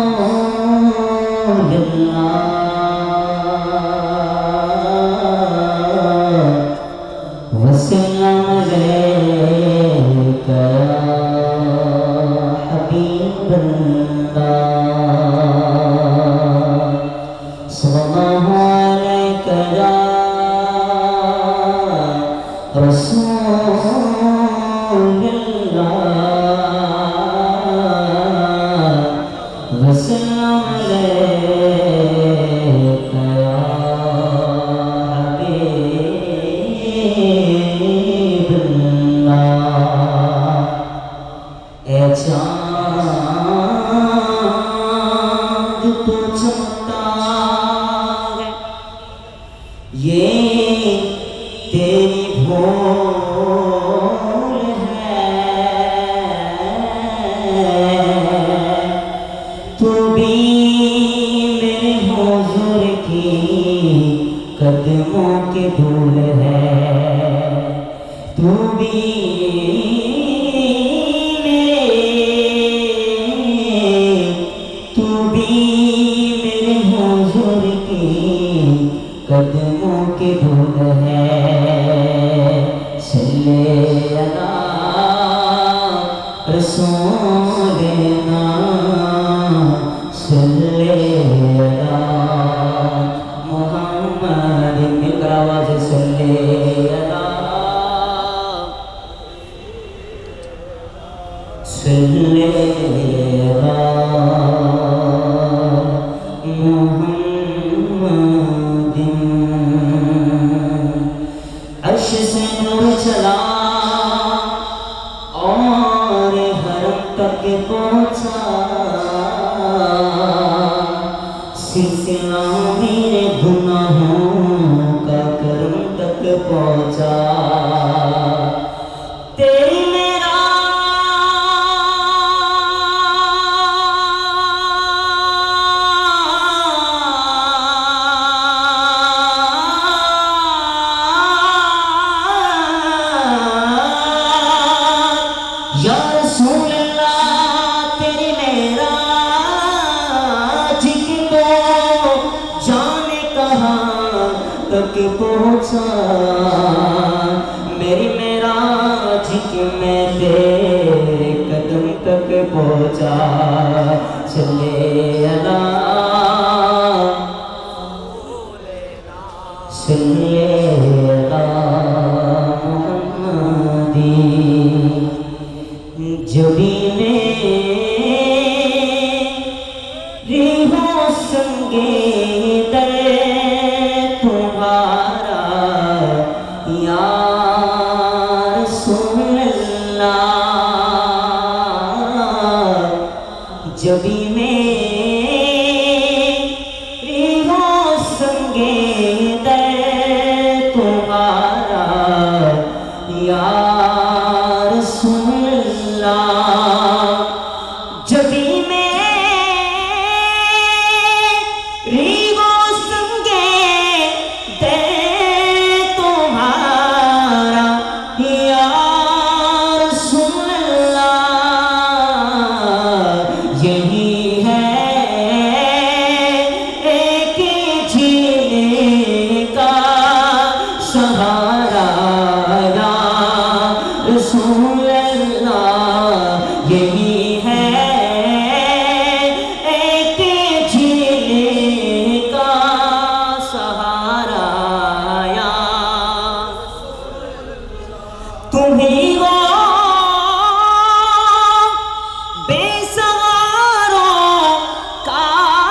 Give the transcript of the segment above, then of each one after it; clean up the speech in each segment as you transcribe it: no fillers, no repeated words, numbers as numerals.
वसल्लम अलैका हबीबल्लाह सल्लल्लाहु अलैका या रसूलल्लाह वसल्लम अलैका या हबीबल्लाह। ए चाँद तो चमकता है, ये तेरी भूल है, तू भी मेरे हुजूर की कदमों के धूल है, तू भी मेरे हुजूर की कदमों के धूल है। सल्ले अला रसूलिना सल्ले अला मुहम्मद। मिलकर आवाज़ सल्ले अला सल्ले अला अर्श से नूर चला और हरम तक पहुँचा, सिलसिला मेरे गुनाहों का करम तक पहुँचा। तेरी या रसूल अल्लाह तेरी मेराज की तो जाने कहाँ तक पहुँचा, मेरी मेराज की मैं तेरे कदम तक पहुँचा। सल्ले अला सल्ले अला मुहम्मदी। जबी मेरी हो संगे दर तुम्हारा या रसूल अल्लाह, जबी मेरी हो संगे दर तुम्हारा या रसूल जबी मेरी वो संगे दे तुम्हारा या रसूल अल्लाह। यही है एक जीने का सहारा या रसूल अल्लाह। यही है एक जीने का सहारा या तुम्ही हो बेसहारों का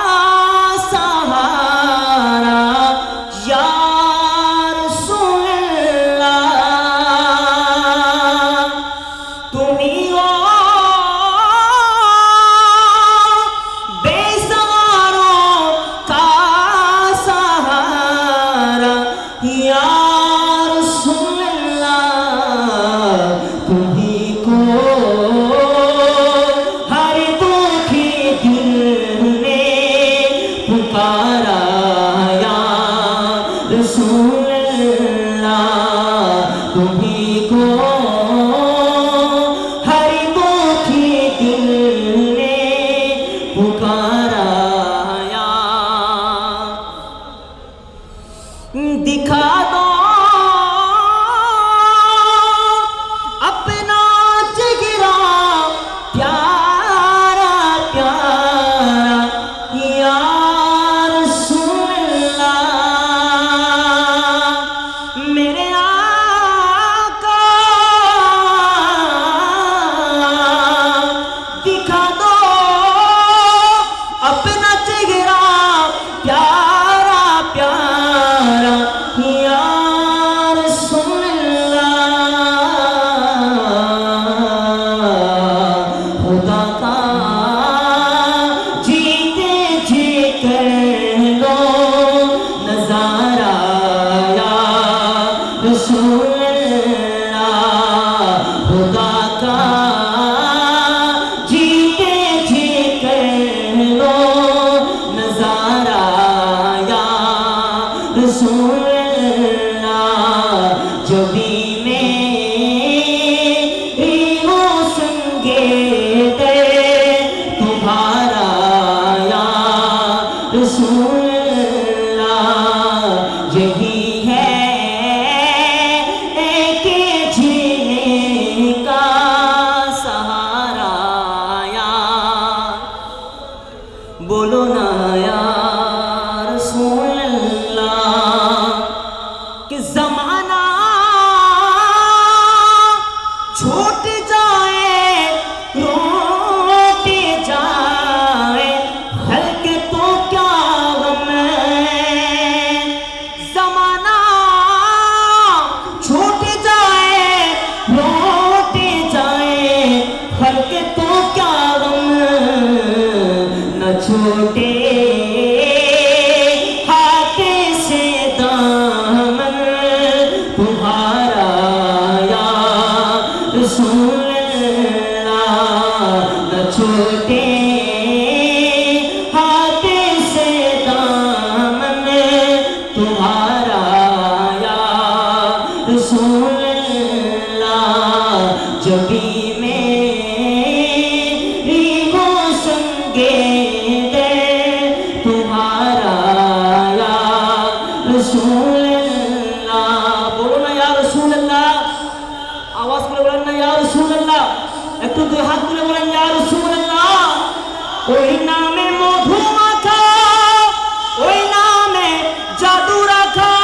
सहारा या रसूल अल्लाह। तुम्ही हो या रसूल अल्लाह। तुम्ही को हर दुखी दिल ने पुकारा या रसूल अल्लाह। तुम्ही को हर दुखी दिल ने पुकारा रसूलल्लाह यही है एक जीने का सहारा यार बोलो ना यार रसूलल्लाह कि ज़माना छूट जाए रोट जाए हल्क तो क्या गम ज़माना छूट जाए रोट जाए हल्क तो क्या गम न छूटे हाथ से दामन तुम्हारा रसूलल्लाह न छूटे हाथ से दामन तुम्हारा या रसूलल्लाह जबी मेरी हो संगे दे तुम्हारा या रसूलल्लाह बोलो ना या रसूलल्लाह आवाज করে বলেন না ইয়া রাসূলুল্লাহ একটু দুই হাত তুলে বলেন ইয়া রাসূলুল্লাহ ওই নামে মধু মাখা ওই নামে জাদু রাখা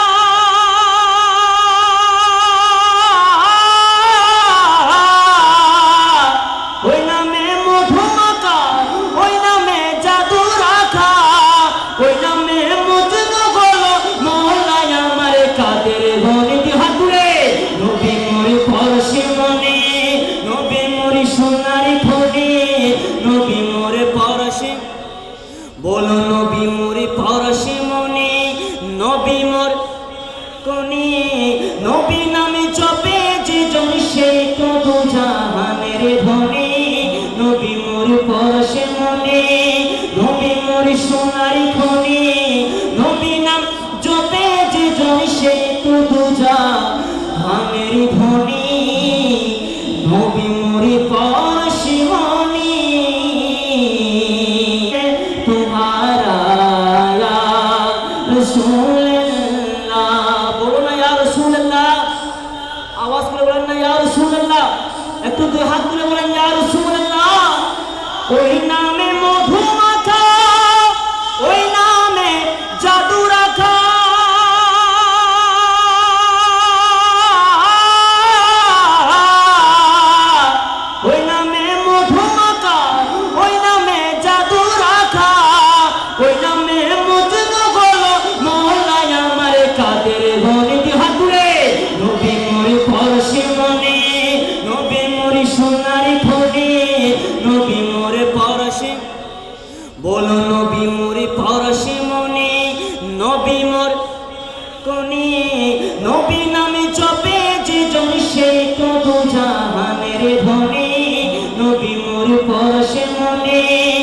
ওই নামে মধু মাখা ওই নামে জাদু রাখা ওই নামে মজনু হলো মওলা আমার কাদের বনে দি হাত তুলে নবী মোরে পরশে মনে নবী মোরে সোনারি ফোনে নবী মোরে পরশে বলো নবী মোরে পরশে মনে নবী মোর কোনে নবী নামে জপে যে জন সে তো দু জাহানের ধনে নবী মোরে পরশে মনে নবী মোরে সোনারি ফোনে নবী নাম জপে যে জন সে তো দু জাহানের ধনে নবী মোরে পরশে মনে तुम्हारा या रसूलल्लाह बोलो ना या रसूलल्लाह आवाज করে বলেন না ইয়া রাসূলুল্লাহ একটু দুই হাত তুলে বলেন ইয়া রাসূলুল্লাহ ওই নামে মধু মাখা ওই নামে জাদু রাখা ওই নামে মধু মাখা ওই নামে জাদু রাখা ওই নামে মজনু হলো মওলা আমার কাদের বনে দি হাত তুলে নবী মোরে পরশে মনে নবী মোরে সোনারি ফোনে নবী মোরে পরশে বলো নবী মোরে পরশে মনে নবী মোর কোনে নবী নামে জপে যে জন সে তো দু জাহানের ধনে নবী মোরে পরশে মনে